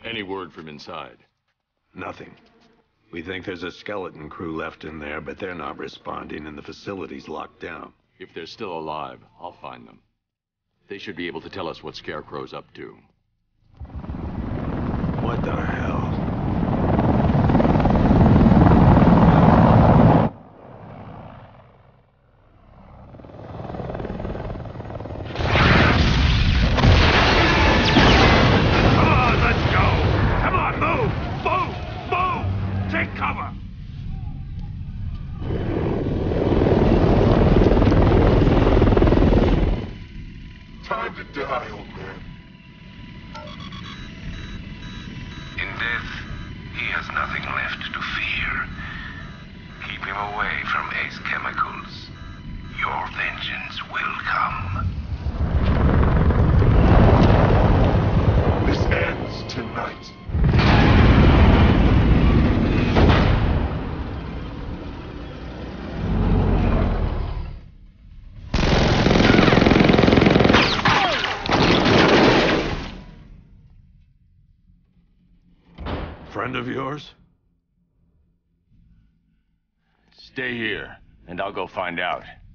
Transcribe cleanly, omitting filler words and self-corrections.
Any word from inside? Nothing. We think there's a skeleton crew left in there, but they're not responding and the facility's locked down. If they're still alive, I'll find them. They should be able to tell us what Scarecrow's up to. What the hell? Time to die, old man. In death, he has nothing left to fear. Keep him away from Ace Chemicals. Your vengeance will come. This ends tonight. Friend of yours? Stay here, and I'll go find out.